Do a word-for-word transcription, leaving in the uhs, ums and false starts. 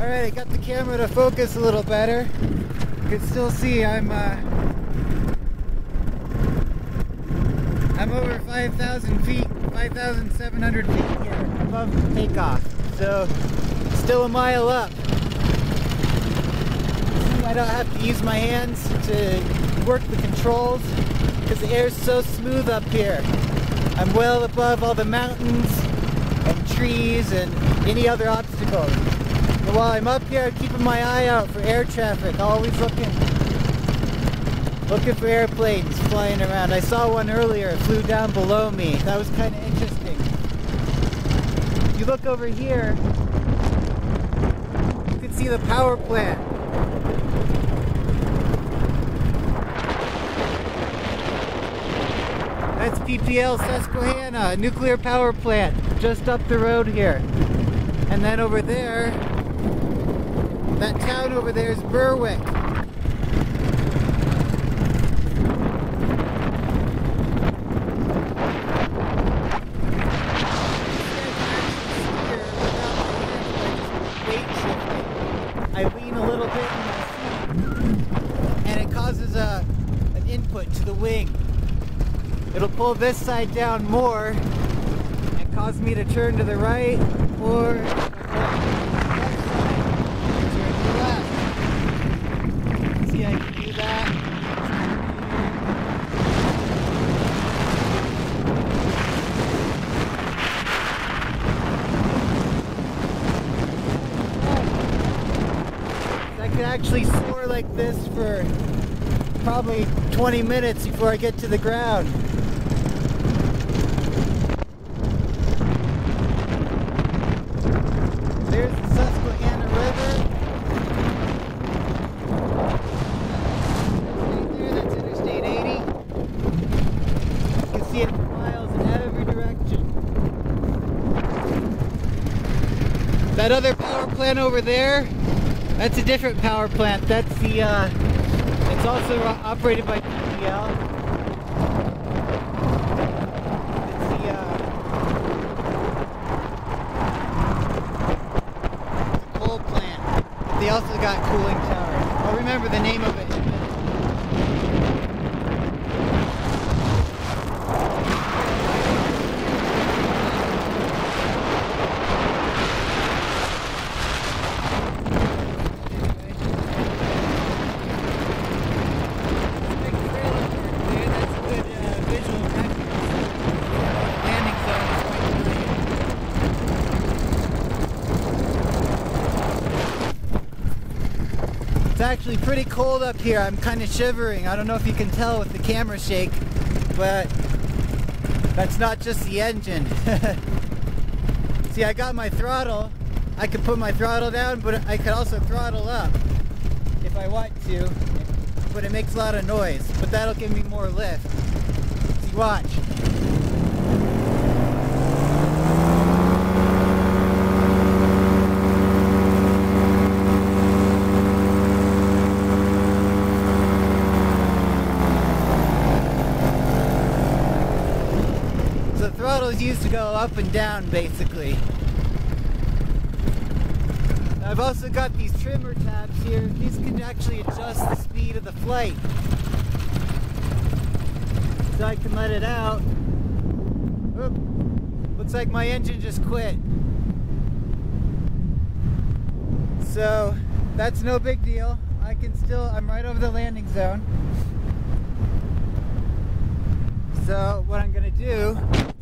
Alright, I got the camera to focus a little better. You can still see I'm uh, I'm over five thousand feet, five thousand seven hundred feet here above takeoff. So, still a mile up. I don't have to use my hands to work the controls because the air's so smooth up here. I'm well above all the mountains and trees and any other obstacles. But while I'm up here, I'm keeping my eye out for air traffic, always looking looking for airplanes flying around. I saw one earlier, it flew down below me. That was kind of interesting. If you look over here, you can see the power plant. That's P P L Susquehanna, a nuclear power plant, just up the road here. And then over there, that town over there is Berwick. I lean a little bit in my seat, and it causes a, an input to the wing. It'll pull this side down more and cause me to turn to the right or turn to the left. See how I can do that? I could actually soar like this for probably twenty minutes before I get to the ground. There's the Susquehanna River. Right there, that's Interstate eighty. You can see it for miles in every direction. That other power plant over there, that's a different power plant. That's the, uh, it's also operated by P P L. They also got cooling towers. I'll remember the name of it in a minute. That's a good uh, visual reference. Landing zone is quite familiar. It's actually pretty cold up here. I'm kind of shivering. I don't know if you can tell with the camera shake, but that's not just the engine. See, I got my throttle. I could put my throttle down, but I could also throttle up if I want to, but it makes a lot of noise, but that'll give me more lift. See, watch. The throttle is used to go up and down, basically. I've also got these trimmer tabs here. These can actually adjust the speed of the flight. So I can let it out. Oop. Looks like my engine just quit. So that's no big deal. I can still, I'm right over the landing zone. So what I'm gonna do